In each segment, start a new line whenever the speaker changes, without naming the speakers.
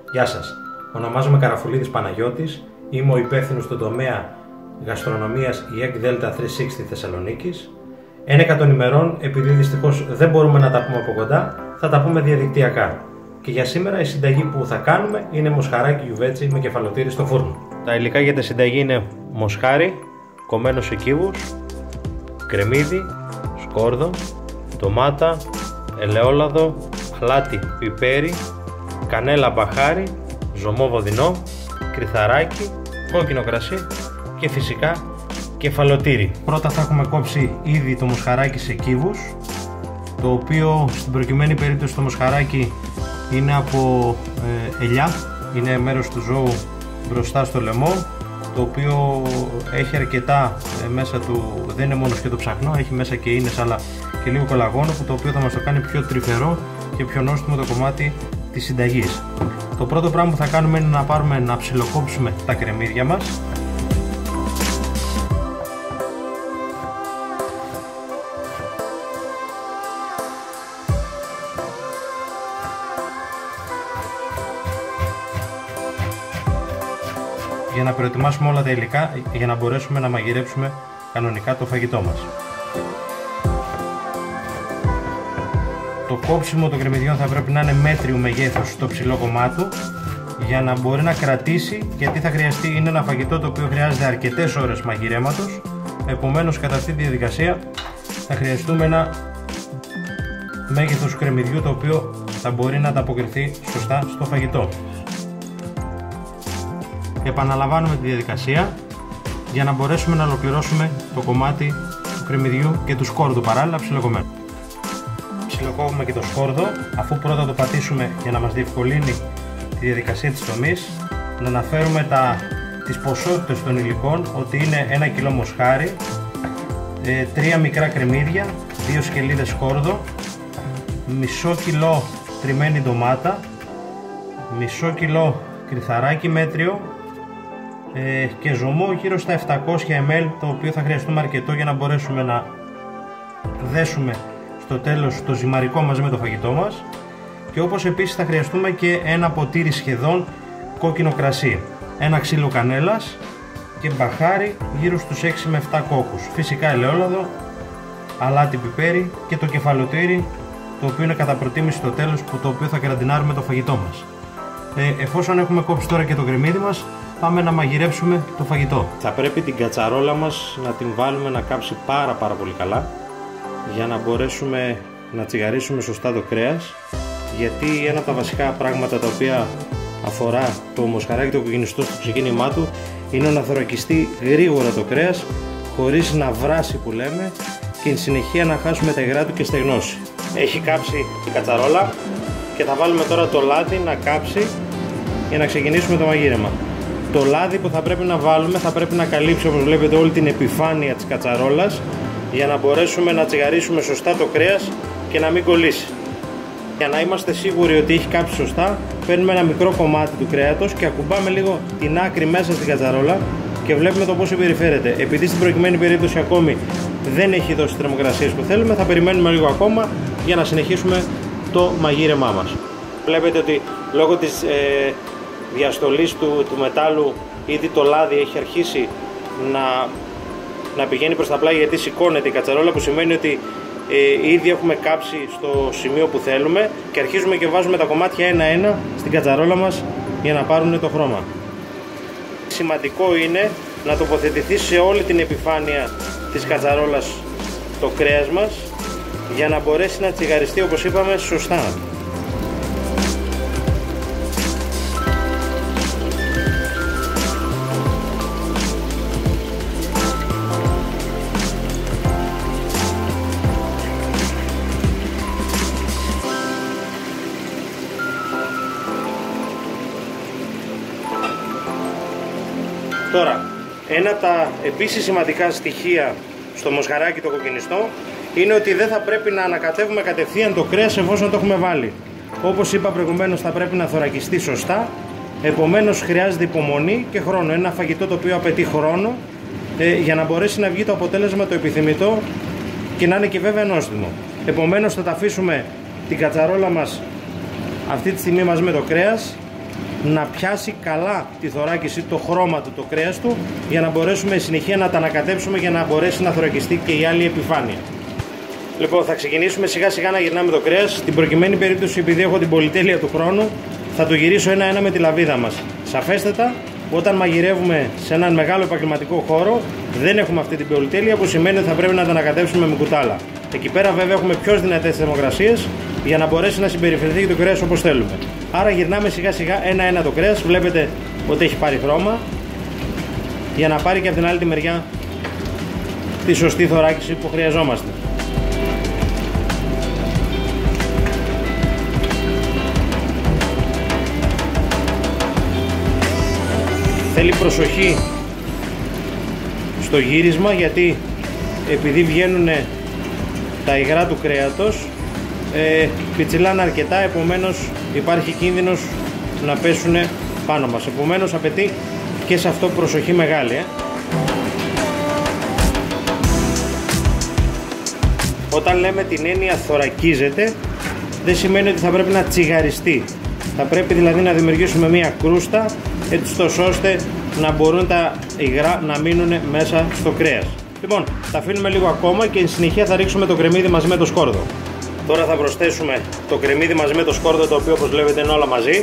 Γεια σας. Ονομάζομαι Καραφουλίδης Παναγιώτης. Είμαι ο υπεύθυνος στον τομέα γαστρονομίας η ΕΚ Δέλτα 360 Θεσσαλονίκης. Ένεκα των ημερών, επειδή δυστυχώς δεν μπορούμε να τα πούμε από κοντά, θα τα πούμε διαδικτυακά. Και για σήμερα η συνταγή που θα κάνουμε είναι μοσχαράκι γιουβέτσι με κεφαλοτήρι στο φούρνο. Τα υλικά για τη συνταγή είναι μοσχάρι, κομμένο σε κύβους, κρεμμύδι, σκόρδο, ντομάτα, ελαιόλαδο, αλάτι, πιπέρι, κανέλα μπαχάρι, ζωμό βοδινό, κρυθαράκι, κόκκινο κρασί και φυσικά κεφαλοτήρι. Πρώτα θα έχουμε κόψει ήδη το μοσχαράκι σε κύβους, το οποίο στην προκειμένη περίπτωση το μοσχαράκι είναι από ελιά, είναι μέρος του ζώου μπροστά στο λαιμό, το οποίο έχει αρκετά μέσα του, δεν είναι μόνο και το ψαχνό, έχει μέσα και ίνες αλλά και λίγο κολαγόνο, που το οποίο θα μας το κάνει πιο τρυφερό και πιο νόστιμο το κομμάτι της συνταγής. Το πρώτο πράγμα που θα κάνουμε είναι να ψιλοκόψουμε τα κρεμμύδια μας. Για να προετοιμάσουμε όλα τα υλικά για να μπορέσουμε να μαγειρέψουμε κανονικά το φαγητό μας. Το κόψιμο των κρεμμυδιών θα πρέπει να είναι μέτριου μεγέθους στο ψηλό κομμάτι για να μπορεί να κρατήσει, γιατί θα χρειαστεί, είναι ένα φαγητό το οποίο χρειάζεται αρκετές ώρες μαγειρέματος. Επομένως κατά αυτή τη διαδικασία θα χρειαστούμε ένα μέγεθος κρεμμυδιού το οποίο θα μπορεί να ανταποκριθεί σωστά στο φαγητό. Επαναλαμβάνουμε τη διαδικασία για να μπορέσουμε να ολοκληρώσουμε το κομμάτι του κρεμμυδιού και του σκόρδου παράλληλα ψιλοκομμένο. Ψιλοκόβουμε και το σκόρδο, αφού πρώτα το πατήσουμε για να μας διευκολύνει τη διαδικασία της τομής. Να αναφέρουμε τις ποσότητες των υλικών, ότι είναι 1 κιλό μοσχάρι, 3 μικρά κρεμμύδια, 2 σκελίδες σκόρδο, μισό κιλό τριμμένη ντομάτα, μισό κιλό κρυθαράκι μέτριο και ζωμό γύρω στα 700 ml, το οποίο θα χρειαστούμε αρκετό για να μπορέσουμε να δέσουμε στο τέλος το ζυμαρικό μαζί με το φαγητό μας, και όπως επίσης θα χρειαστούμε και ένα ποτήρι σχεδόν κόκκινο κρασί, ένα ξύλο κανέλας και μπαχάρι γύρω στους 6 με 7 κόκκους, φυσικά ελαιόλαδο, αλάτι, πιπέρι και το κεφαλοτήρι, το οποίο είναι κατά προτίμηση στο τέλος, το οποίο θα κραντινάρουμε το φαγητό μας. Εφόσον έχουμε κόψει τώρα και το κρεμμύδι μας, πάμε να μαγειρέψουμε το φαγητό. Θα πρέπει την κατσαρόλα μας να την βάλουμε να κάψει πάρα πολύ καλά, για να μπορέσουμε να τσιγαρίσουμε σωστά το κρέας, γιατί ένα από τα βασικά πράγματα τα οποία αφορά το μοσχαράκι το κοκκινιστό στο ξεκίνημά του είναι να θωρακιστεί γρήγορα το κρέας χωρίς να βράσει, που λέμε, και εν συνεχεία να χάσουμε τα υγρά του και στεγνώσει. Έχει κάψει η κατσαρόλα και θα βάλουμε τώρα το λάδι να κάψει για να ξεκινήσουμε το μαγείρεμα. Το λάδι που θα πρέπει να βάλουμε θα πρέπει να καλύψει, όπως βλέπετε, όλη την επιφάνεια της κατσαρόλας, για να μπορέσουμε να τσιγαρίσουμε σωστά το κρέας και να μην κολλήσει. Για να είμαστε σίγουροι ότι έχει κάψει σωστά, παίρνουμε ένα μικρό κομμάτι του κρέατος και ακουμπάμε λίγο την άκρη μέσα στην κατσαρόλα και βλέπουμε το πώς συμπεριφέρεται. Επειδή στην προκειμένη περίπτωση ακόμη δεν έχει δώσει τις θερμοκρασίες που θέλουμε, θα περιμένουμε λίγο ακόμα για να συνεχίσουμε το μαγείρεμά μας. Βλέπετε ότι λόγω της διαστολής του μετάλλου ήδη το λάδι έχει αρχίσει να πηγαίνει προς τα πλάγια, γιατί σηκώνεται η κατσαρόλα, που σημαίνει ότι ήδη έχουμε κάψει στο σημείο που θέλουμε, και αρχίζουμε και βάζουμε τα κομμάτια ένα-ένα στην κατσαρόλα μας για να πάρουν το χρώμα. Σημαντικό είναι να τοποθετηθεί σε όλη την επιφάνεια της κατσαρόλας το κρέας μας, για να μπορέσει να τσιγαριστεί, όπως είπαμε, σωστά. Τώρα, ένα από τα επίσης σημαντικά στοιχεία στο μοσχαράκι το κοκκινιστό είναι ότι δεν θα πρέπει να ανακατεύουμε κατευθείαν το κρέας εφόσον το έχουμε βάλει. Όπως είπα προηγουμένως, θα πρέπει να θωρακιστεί σωστά, επομένως χρειάζεται υπομονή και χρόνο. Είναι ένα φαγητό το οποίο απαιτεί χρόνο για να μπορέσει να βγει το αποτέλεσμα το επιθυμητό και να είναι και βέβαια νόστιμο. Επομένως θα τα αφήσουμε την κατσαρόλα μας αυτή τη στιγμή μαζί με το κρέας να πιάσει καλά τη θωράκιση, το χρώμα του, το κρέας του, για να μπορέσουμε συνεχεία να τα ανακατέψουμε για να μπορέσει να θωρακιστεί και η άλλη επιφάνεια. Λοιπόν, θα ξεκινήσουμε σιγά σιγά να γυρνάμε το κρέας. Στην προκειμένη περίπτωση, επειδή έχω την πολυτέλεια του χρόνου, θα το γυρίσω ένα-ένα με τη λαβίδα μας. Σαφέστατα, όταν μαγειρεύουμε σε έναν μεγάλο επαγγελματικό χώρο, δεν έχουμε αυτή την πολυτέλεια, που σημαίνει ότι θα πρέπει να τα ανακατέψουμε με κουτάλα. Εκεί πέρα, βέβαια, έχουμε πιο δυνατές θερμοκρασίες για να μπορέσει να συμπεριφερθεί το κρέας όπως θέλουμε. Άρα, γυρνάμε σιγά σιγά ένα-ένα το κρέας. Βλέπετε ότι έχει πάρει χρώμα, για να πάρει και από την άλλη τη μεριά τη σωστή θωράκιση που χρειαζόμαστε. Θέλει προσοχή στο γύρισμα, γιατί επειδή βγαίνουν τα υγρά του κρέατος, πιτσιλάνε αρκετά, επομένως υπάρχει κίνδυνος να πέσουν πάνω μας. Επομένως απαιτεί και σε αυτό προσοχή μεγάλη. Όταν λέμε την έννοια θωρακίζεται, δεν σημαίνει ότι θα πρέπει να τσιγαριστεί. Θα πρέπει δηλαδή να δημιουργήσουμε μία κρούστα, έτσι ώστε να μπορούν τα υγρά να μείνουν μέσα στο κρέας. Λοιπόν, θα αφήνουμε λίγο ακόμα και εν συνεχεία θα ρίξουμε το κρεμμύδι μαζί με το σκόρδο. Τώρα θα προσθέσουμε το κρεμμύδι μαζί με το σκόρδο, το οποίο όπως βλέπετε είναι όλα μαζί.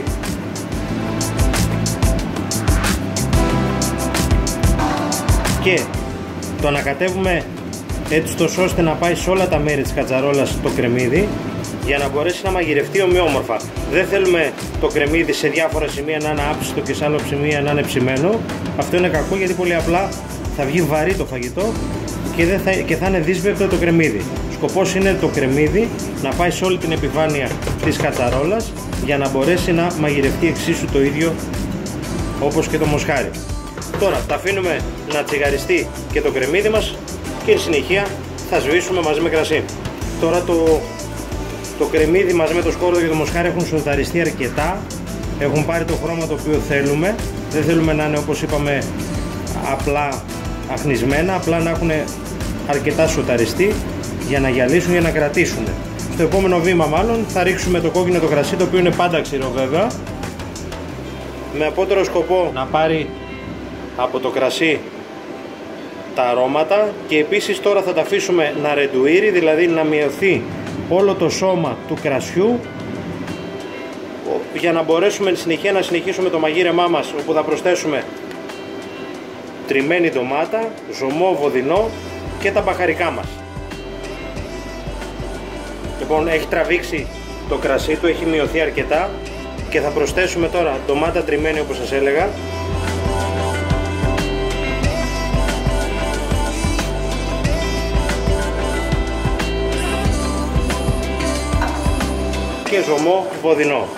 Και το ανακατεύουμε έτσι ώστε να πάει σε όλα τα μέρη της κατσαρόλας το κρεμμύδι, για να μπορέσει να μαγειρευτεί ομοιόμορφα. Δεν θέλουμε το κρεμμύδι σε διάφορα σημεία να είναι άψιστο και σε άλλο σημεία να είναι ψημένο. Αυτό είναι κακό, γιατί πολύ απλά θα βγει βαρύ το φαγητό και θα είναι δύσβευτο το κρεμμύδι. Σκοπός είναι το κρεμμύδι να πάει σε όλη την επιφάνεια της κατσαρόλας, για να μπορέσει να μαγειρευτεί εξίσου το ίδιο όπως και το μοσχάρι. Τώρα τα αφήνουμε να τσιγαριστεί και το κρεμμύδι μας και εν συνεχεία θα σβήσουμε μαζί με κρασί. Τώρα το κρεμμύδι μαζί με το σκόρδο και το μοσχάρι έχουν σοταριστεί αρκετά, έχουν πάρει το χρώμα το οποίο θέλουμε. Δεν θέλουμε να είναι, όπως είπαμε, απλά αχνισμένα, απλά να έχουν αρκετά σοταριστεί για να γυαλίσουν, για να κρατήσουν. Στο επόμενο βήμα μάλλον θα ρίξουμε το κόκκινο το κρασί, το οποίο είναι πάντα ξηρό βέβαια, με απότερο σκοπό να πάρει από το κρασί τα αρώματα, και επίσης τώρα θα τα αφήσουμε να ρεντουίρει, δηλαδή να μειωθεί όλο το σώμα του κρασιού, για να μπορέσουμε εν συνεχεία να συνεχίσουμε το μαγείρεμά μας, όπου θα προσθέσουμε τριμμένη ντομάτα, ζωμό, βοδινό και τα μπαχαρικά μας. Λοιπόν, έχει τραβήξει το κρασί του, έχει μειωθεί αρκετά, και θα προσθέσουμε τώρα ντομάτα τριμμένη, όπως σας έλεγα, και ζωμό βοδινό.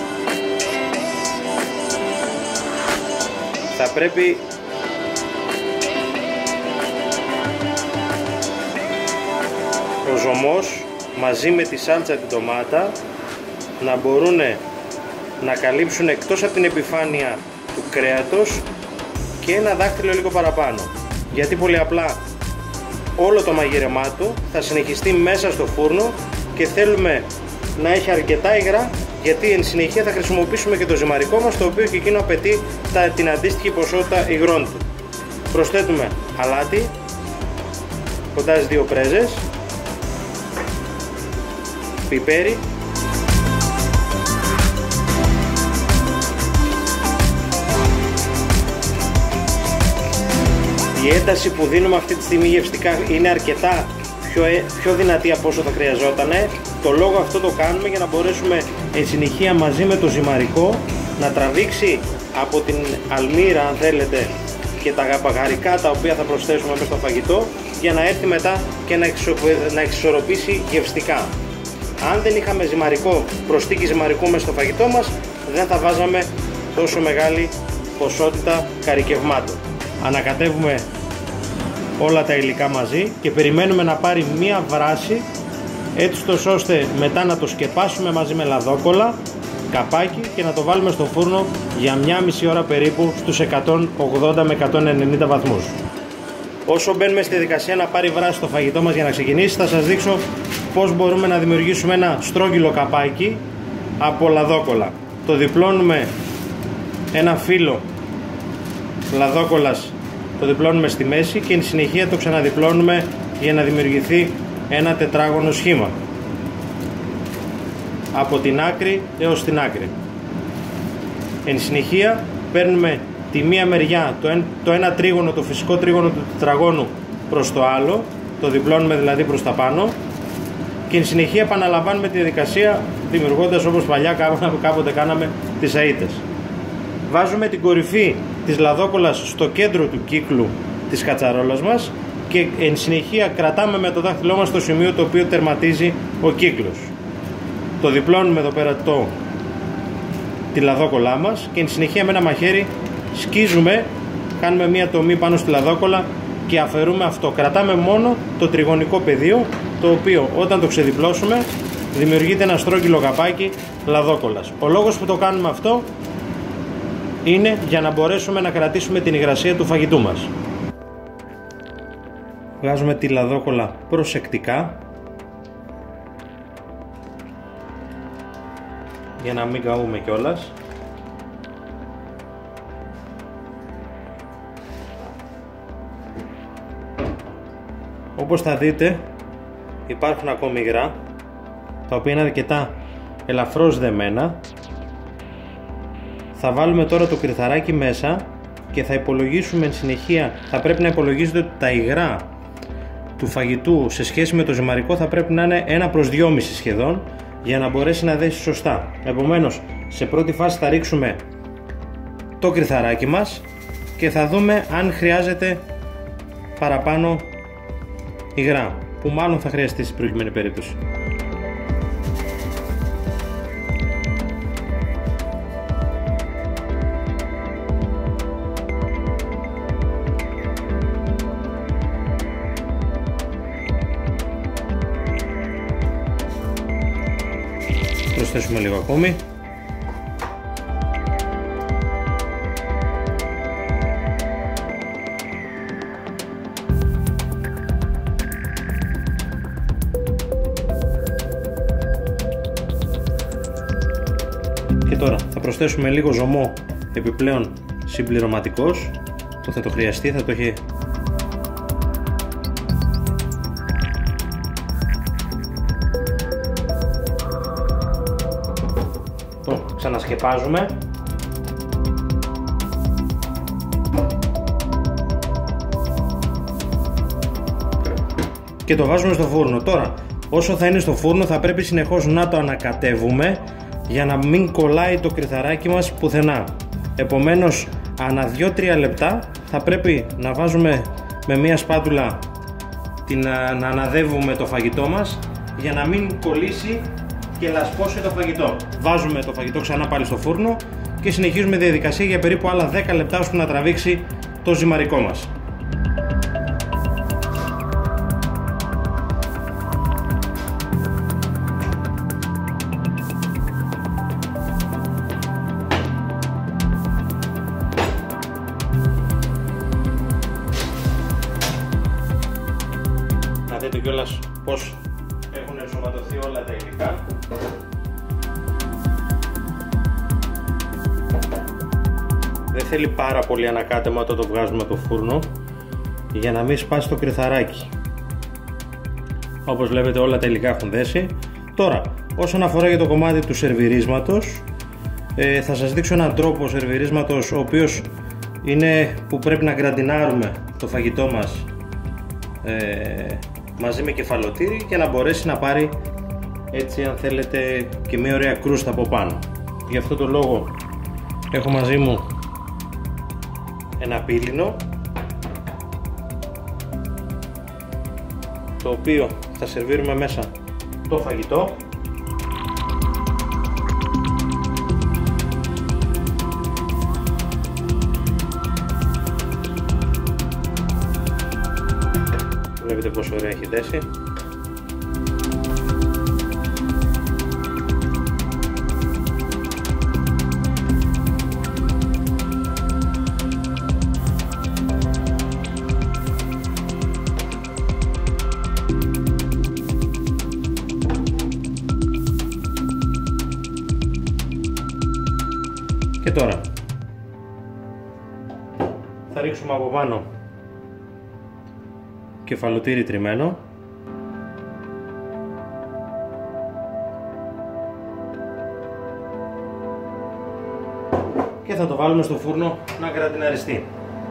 Θα πρέπει ο ζωμός μαζί με τη σάλτσα την ντομάτα να μπορούν να καλύψουν εκτός από την επιφάνεια του κρέατος και ένα δάχτυλο λίγο παραπάνω, γιατί πολύ απλά όλο το μαγείρεμά του θα συνεχιστεί μέσα στο φούρνο και θέλουμε να έχει αρκετά υγρά, γιατί εν συνεχεία θα χρησιμοποιήσουμε και το ζυμαρικό μας, το οποίο και εκείνο απαιτεί την αντίστοιχη ποσότητα υγρών του. Προσθέτουμε αλάτι, κοντά στις 2 πρέζες, πιπέρι, η ένταση που δίνουμε αυτή τη στιγμή γευστικά είναι αρκετά πιο δυνατή από όσο θα χρειαζότανε. Το λόγο αυτό το κάνουμε για να μπορέσουμε εν συνεχεία μαζί με το ζυμαρικό να τραβήξει από την αλμύρα, αν θέλετε, και τα μπαχαρικά τα οποία θα προσθέσουμε μέσα στο φαγητό, για να έρθει μετά και να εξισορροπήσει γευστικά. Αν δεν είχαμε ζυμαρικό, προστίκη ζυμαρικού μέσα στο φαγητό μας, δεν θα βάζαμε τόσο μεγάλη ποσότητα καρικευμάτων. Ανακατεύουμε όλα τα υλικά μαζί και περιμένουμε να πάρει μία βράση, έτσι ώστε μετά να το σκεπάσουμε μαζί με λαδόκολλα, καπάκι, και να το βάλουμε στο φούρνο για 1,5 ώρα περίπου στους 180 με 190 βαθμούς. Όσο μπαίνουμε στη διαδικασία να πάρει βράση το φαγητό μας για να ξεκινήσει, θα σας δείξω πώς μπορούμε να δημιουργήσουμε ένα στρόγγυλο καπάκι από λαδόκολλα. Το διπλώνουμε ένα φύλλο λαδόκολλας, το διπλώνουμε στη μέση και εν συνεχεία το ξαναδιπλώνουμε για να δημιουργηθεί ένα τετράγωνο σχήμα από την άκρη έως την άκρη. Εν συνεχεία παίρνουμε τη μία μεριά, το ένα τρίγωνο, το φυσικό τρίγωνο του τετραγώνου προς το άλλο, το διπλώνουμε δηλαδή προς τα πάνω και εν συνεχεία επαναλαμβάνουμε τη διαδικασία δημιουργώντας, όπως παλιά κάποτε κάναμε, τις αίτες. Βάζουμε την κορυφή της λαδόκολλας στο κέντρο του κύκλου της κατσαρόλας μας και εν συνεχεία κρατάμε με το δάχτυλό μας το σημείο το οποίο τερματίζει ο κύκλος. Το διπλώνουμε εδώ πέρα τη λαδόκολλά μας και εν συνεχεία με ένα μαχαίρι σκίζουμε, κάνουμε μία τομή πάνω στη λαδόκολλα και αφαιρούμε αυτό. Κρατάμε μόνο το τριγωνικό πεδίο, το οποίο όταν το ξεδιπλώσουμε δημιουργείται ένα στρόγγυλο καπάκι λαδόκολλας. Ο λόγος που το κάνουμε αυτό είναι για να μπορέσουμε να κρατήσουμε την υγρασία του φαγητού μας. Βγάζουμε τη λαδόκολλα προσεκτικά για να μην καούμε κιόλας. Όπως θα δείτε υπάρχουν ακόμη υγρά, τα οποία είναι αρκετά ελαφρώς δεμένα. Θα βάλουμε τώρα το κρυθαράκι μέσα και θα υπολογίσουμε εν συνεχεία, θα πρέπει να υπολογίζετε ότι τα υγρά του φαγητού σε σχέση με το ζυμαρικό θα πρέπει να είναι 1/2 σχεδόν, για να μπορέσει να δέσει σωστά. Επομένως, σε πρώτη φάση θα ρίξουμε το κρυθαράκι μας και θα δούμε αν χρειάζεται παραπάνω υγρά, που μάλλον θα χρειαστεί στην προηγούμενη περίπτωση. Προσθέσουμε λίγο ακόμη. Και τώρα θα προσθέσουμε λίγο ζωμό επιπλέον συμπληρωματικός, που θα το χρειαστεί, θα το έχει. Το ξανασκεπάζουμε. Και το βάζουμε στο φούρνο. Τώρα, όσο θα είναι στο φούρνο θα πρέπει συνεχώς να το ανακατεύουμε για να μην κολλάει το κρυθαράκι μας πουθενά. Επομένως, ανά 2-3 λεπτά θα πρέπει να βάζουμε με μία σπάτουλα να αναδεύουμε το φαγητό μας για να μην κολλήσει και λασπώσει το φαγητό. Βάζουμε το φαγητό ξανά πάλι στο φούρνο και συνεχίζουμε τη διαδικασία για περίπου άλλα 10 λεπτά ώστε να τραβήξει το ζυμαρικό μας. Να δείτε κιόλας πως έχουν ενσωματωθεί όλα τα υλικά. Δεν θέλει πάρα πολύ ανακάτεμα όταν το βγάζουμε από το φούρνο για να μην σπάσει το κρυθαράκι. Όπως βλέπετε όλα τα υλικά έχουν δέσει. Τώρα, όσον αφορά για το κομμάτι του σερβιρίσματος, θα σας δείξω έναν τρόπο σερβιρίσματος ο οποίος είναι που πρέπει να γκραντινάρουμε το φαγητό μας μαζί με κεφαλοτήρι για να μπορέσει να πάρει έτσι, αν θέλετε, και μια ωραία κρούστα από πάνω. Γι' αυτό το λόγο έχω μαζί μου ένα πύλινο, το οποίο θα σερβίρουμε μέσα το φαγητό. Βλέπετε πόσο ωραία έχει δέσει. Και τώρα ρίξουμε από πάνω κεφαλοτήρι τριμμένο. Και θα το βάλουμε στο φούρνο να γρατιναριστεί.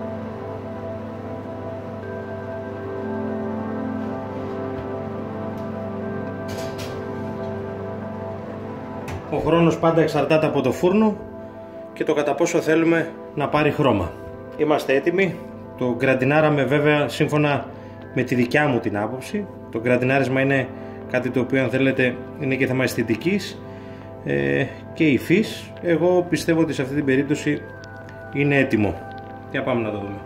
Ο χρόνος πάντα εξαρτάται από το φούρνο και το κατά πόσο θέλουμε να πάρει χρώμα. Είμαστε έτοιμοι. Το γκραντινάραμε βέβαια σύμφωνα με τη δικιά μου την άποψη. Το γκραντινάρισμα είναι κάτι το οποίο, αν θέλετε, είναι και θέμα αισθητικής και υφής. Εγώ πιστεύω ότι σε αυτή την περίπτωση είναι έτοιμο. Για πάμε να το δούμε.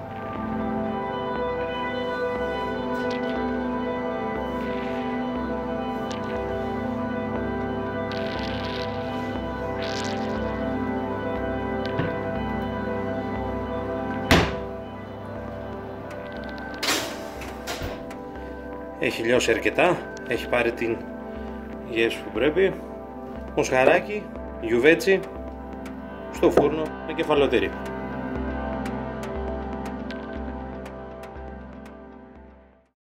Έχει λιώσει αρκετά, έχει πάρει την γεύση που πρέπει. Μοσχαράκι, γιουβέτσι, στο φούρνο με κεφαλοτήρι.